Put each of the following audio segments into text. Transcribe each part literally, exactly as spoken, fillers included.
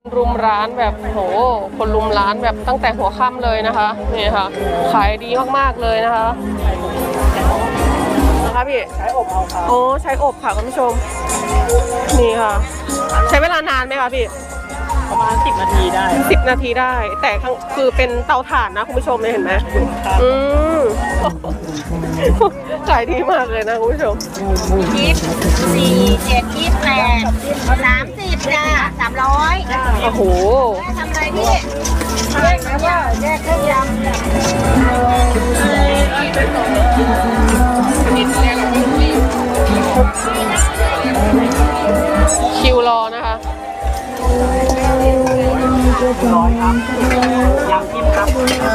รุมร้านแบบโหคนรุมร้านแบบตั้งแต่หัวค่ำเลยนะคะนี่ค่ะขายดีมากๆเลยนะคะนะคะพี่ใช้อบเอาค่ะโอ้ใช้อบค่ะคุณผู้ชมนี่ค่ะใช้เวลานานไหมคะพี่ประมาณสิบนาทีได้สิบนาทีได้แต่คือเป็นเตาถ่านนะคุณผู้ชมเห็นไหมอืมขายดีมากเลยนะคุณผู้ชมยี่สิบสี่เจ็ดยี่สิบแปดสามสิบจ้าสามร้อยโอ้โหทำอะไรพี่แยกนะว่าแยกเครื่องยำคิวรอนะคะร้อยครับยำจิ้มครับ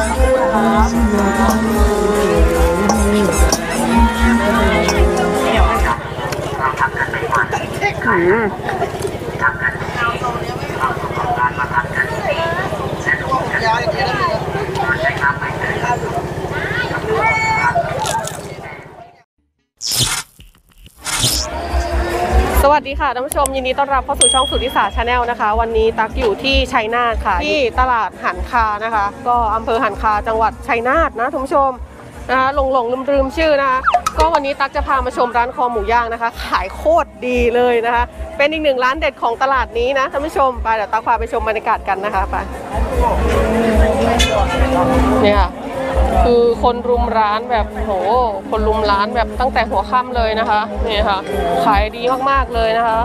สวัสดีค่ะท่านผู้ชมยินดีต้อนรับเข้าสู่ช่องสุทธิสาชาแนลนะคะวันนี้ตักอยู่ที่ชัยนาทค่ะที่ตลาดหันคานะคะก็อำเภอหันคาจังหวัดชัยนาทนะท่านผู้ชมนะคะหลงหลงลืมลืมชื่อนะคะก็วันนี้ตักจะพามาชมร้านคอหมูย่างนะคะขายโคตรดีเลยนะคะเป็นอีกหนึ่งร้านเด็ดของตลาดนี้นะท่านผู้ชมไปเดี๋ยวตักพาไปชมบรรยากาศกันนะคะไปเนี่ยค่ะคือคนรุมร้านแบบโหคนรุมร้านแบบตั้งแต่หัวค่ำเลยนะคะนี่ค่ะขายดีมากๆเลยนะคะ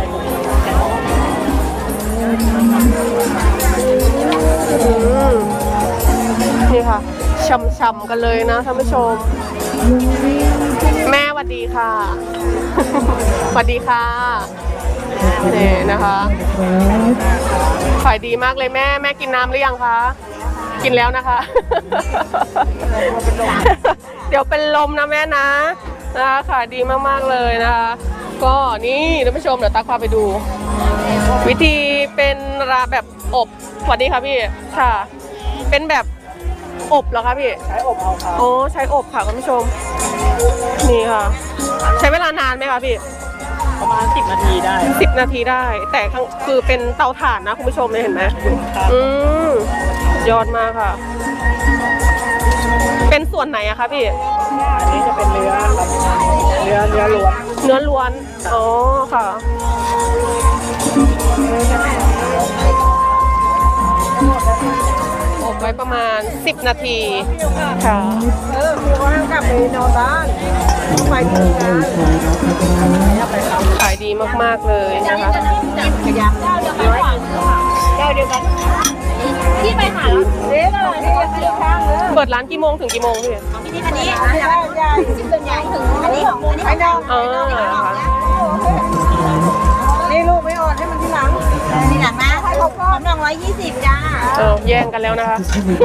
นี่ค่ะช่ำๆกันเลยนะท่านผู้ชมแม่สวัสดีค่ะสวัสดีค่ะนี่นะคะขายดีมากเลยแม่แม่กินน้ำหรือยังคะกินแล้วนะคะเดี๋ยวเป็นลมนะแม่นะนะคะขายดีมากๆเลยนะคะก็นี่ท่านผู้ชมเดี๋ยวตักพาไปดูวิธีเป็นราแบบอบสวัสดีค่ะพี่ค่ะเป็นแบบอบเหรอคะพี่ใช้อบเอาค่ะโอ้ใช้อบค่ะคุณผู้ชมนี่ค่ะใช้เวลานานไหมคะพี่ประมาณสิบนาทีได้สิบนาทีได้แต่คือเป็นเตาถ่านนะคุณผู้ชมเห็นไหมอืมยอดมากค่ะเป็นส่วนไหนอะคะพี่อันนี้จะเป็นเนื้อครับเนื้อเนื้อล้วนเนื้อล้วนอ๋อค่ะอบไว้ประมาณสิบนาทีค่ะเออคือว่ากลับไปนอนบ้านไปที่งานขายดีมากๆเลยนะคะขยับเจ้าเดียวกันเจ้าเดียวกันที่ไปหาเด้เลยที่ที่ข้างเลยเปิดร้านกี่โมงถึงกี่โมงพี่อันนี้อันนี้ใหญ่ส่วนใหญ่ถึงอันนี้ของอันนี้ของอ๋อนี่ลูกไม่อ่อนให้มันที่หลังที่หลังนะให้เขาก็หนึ่งร้อยยี่สิบจ้าเออแย่งกันแล้วนะคะ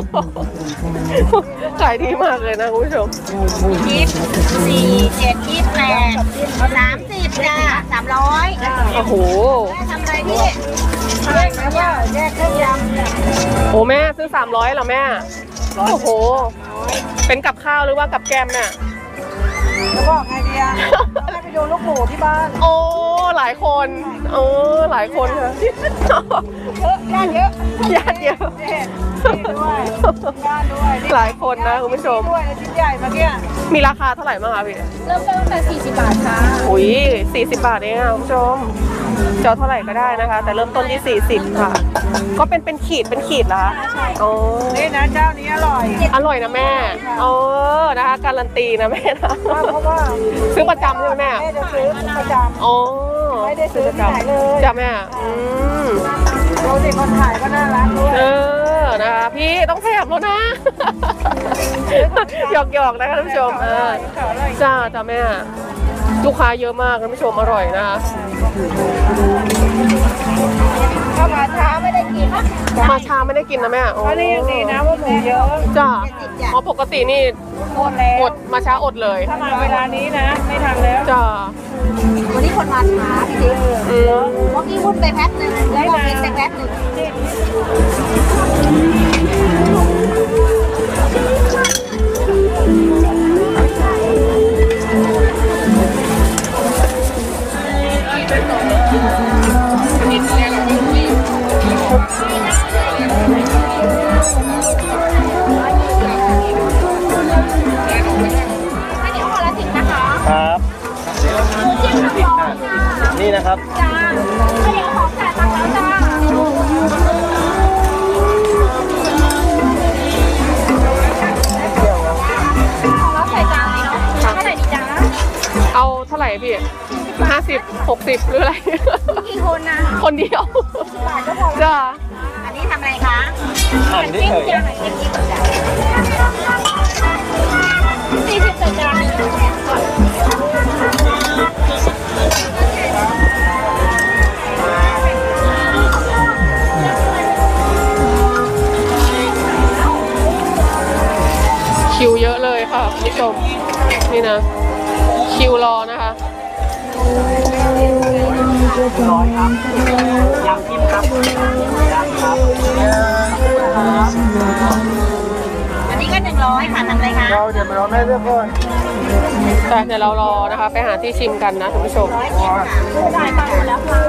ขายดีมากเลยนะคุณผู้ชมยี่สิบสี่เจ็ดยี่สิบแปดสามสิบจ้าสามร้อยโอ้โหทำอะไรพี่แยกนะว่าแยกเครื่องยำโอ้แม่ซื้อสามร้อยเหรอแม่โอ้โหเป็นกับข้าวหรือว่ากับแกมเนี่ยแล้วบอกไงดีอะให้ไปดูลูกหมูที่บ้านโอ้หลายคนโอ้หลายคนค่ะเยอะญาติเยอะญาติเยอะด้วยญาติด้วยหลายคนนะคุณผู้ชมด้วยชิ้นใหญ่เมื่อกี้มีราคาเท่าไหร่บ้างคะพี่เริ่มต้นตั้งแต่สี่สิบบาทค่ะอุ้ยสี่สิบบาทเองค่ะคุณผู้ชมเจาะเท่าไหร่ก็ได้นะคะแต่เริ่มต้นที่สี่สิบค่ะก็เป็นเป็นขีดเป็นขีดเหรอคะโอ้นี่นะเจ้านี้อร่อยอร่อยนะแม่เออนะคะการันตีนะแม่นะเพราะว่าซื้อประจำใช่ไหมแม่แม่จะซื้อประจำอ๋อไม่ได้ซื้อที่ไหนเลยจ้ะแม่อืมดูสิคนขายก็น่ารักด้วยเออนะคะพี่ต้องแถมแล้วนะหยอกหยอกนะคะท่านผู้ชมเออจ้าจ้าแม่ลูกค้าเยอะมากท่านผู้ชมอร่อยนะคะถ้ามาช้าไม่ได้กินมาช้าไม่ได้กินนะแม่ก็นี่ยังดีนะว่าหมูเยอะจ้าอ๋อปกตินี่อดแล้วอดมาช้าอดเลยถ้ามาเวลานี้นะไม่ทันแล้วจ้าวันนี้คนมาช้าพี่ดิเมื่อกี้พูดไปแป๊บนึงแล้วก็กินไปแป๊บนึงอันนี้ห่อละสิบนะคะครับนี่นะครับจ้าอันนี้ของจ่ายตังค์แล้วจ้าของเราใส่จานเลยเนาะเท่าไหร่ดีจ้าเอาเท่าไหร่พี่ห้าสิบหกสิบหรืออะไรกี่คนนะคนเดียวบาทก็พอจ้าอันนี้ทำอะไรคะหั่นเฉยสี่สิบจานคิวเยอะเลยค่ะคุณผู้ชมนี่นะคิวรอนะคะร้อยครับยำจิ้มครับยำครับอันนี้ก็หนึ่งร้อยค่ะทำอะไรคะเราเดี๋ยวเราไม่เลือกก่อนแต่เดี๋ยวเรารอนะคะ ไปหาที่ชิมกันนะคุณผู้ชมจ่ายตังค์หมดแล้วค่ะ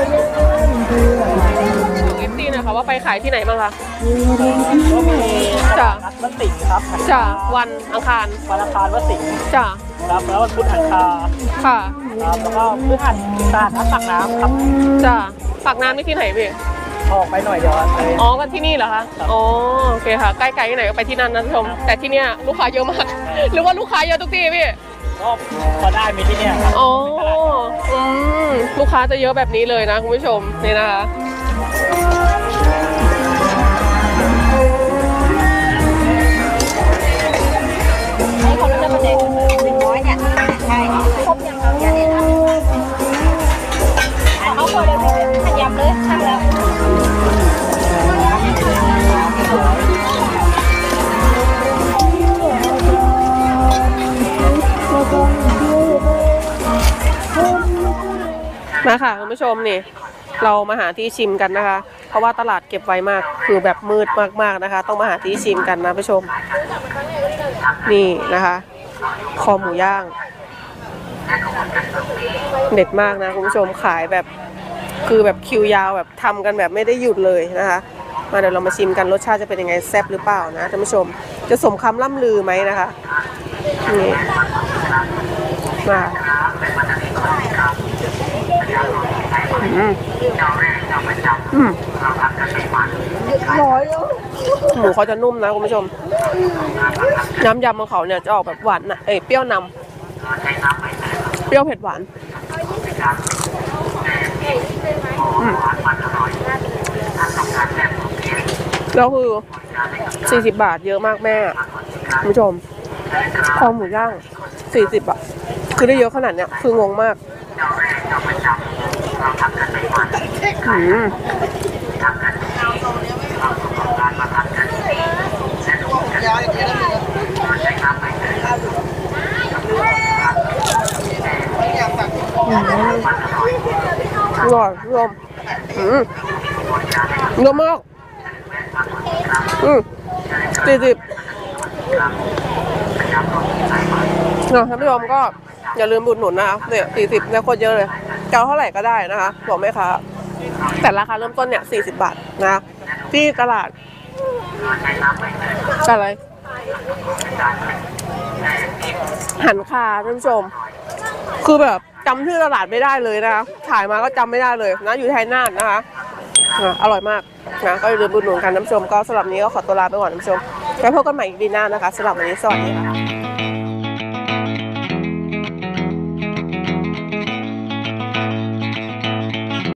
เอฟซีนะคะว่าไปขายที่ไหนบ้างคะก็มีจ้ะนัดวัดสิงห์ครับจ้ะวันอังคารวันอังคารวัดสิงห์จ้ะครับแล้ววันพุธหันคาค่ะครับแล้วก็พฤหัสตลาดนัดปากน้ำครับจ้ะปากน้ำนี่ที่ไหนพี่ออกไปหน่อยเดี๋ยวไปอ๋อกันที่นี่เหรอคะอ๋อโอเคค่ะใกล้ๆที่ไหนก็ไปที่นั่นนะคุณผู้ชมแต่ที่เนี้ยลูกค้าเยอะมาก หรือว่าลูกค้าเยอะทุกที่พี่ก็พอได้มีที่เนี่ยครับอ๋ออืมลูกค้าจะเยอะแบบนี้เลยนะคุณผู้ชมนี่นะคะไอ้คนละจะมาเด็กหนึ่งร้อยเนี่ยใช่ครบยังอย่าเด็ดนะเขาคนละขยับเลยช่างแล้วมาค่ะคุณผู้ชมนี่เรามาหาที่ชิมกันนะคะ เพราะว่าตลาดเก็บไว้มากคือแบบมืดมากๆนะคะ ต้องมาหาที่ชิมกันนะผู้ชมนี่นะคะคอหมูย่างเด็ดมากนะคุณผู้ชมขายแบบคือแบบคิวยาวแบบทำกันแบบไม่ได้หยุดเลยนะคะมาเดี๋ยวเรามาชิมกันรสชาติจะเป็นยังไงแซ่บหรือเปล่านะท่านผู้ชมจะสมคำล่ำลือไหมนะคะนี่มาอืมอืมร้อยหมูเขาจะนุ่มนะคุณผู้ชมน้ำยำของเขาเนี่ยจะออกแบบหวานนะเอ้ยเปรี้ยวนำเปรี้ยวเผ็ดหวานอืมแล้วคือสี่สิบบาทเยอะมากแม่คุณผู้ชมคอหมูย่างสี่สิบอ่ะคือได้เยอะขนาดเนี้ยคืองงมากอืมอร่อยรวมอืมเยอะมากอืมสี่สิบนะท่านผู้ชมก็อย่าลืมบุญหนุนนะคะเนี่ยสี่สิบเนี่ยคนเยอะเลยเจ้าเท่าไหร่ก็ได้นะคะบอกไหมคะแต่ราคาเริ่มต้นเนี่ยสี่สิบบาทนะที่ตลาดอะไรหันคาท่านผู้ชมคือแบบจำชื่อตลาดไม่ได้เลยนะคะถ่ายมาก็จำไม่ได้เลยนะอยู่ไทยนาทนะคะอร่อยมากนะก็อย่าลืมบุญหนุนกันท่านผู้ชมก็สำหรับนี้ก็ขอตัวลาไปก่อนท่านผู้ชมไว้พบกันใหม่อีกดีหน้านะคะสำหรับวันนี้สวัสดีค่ะ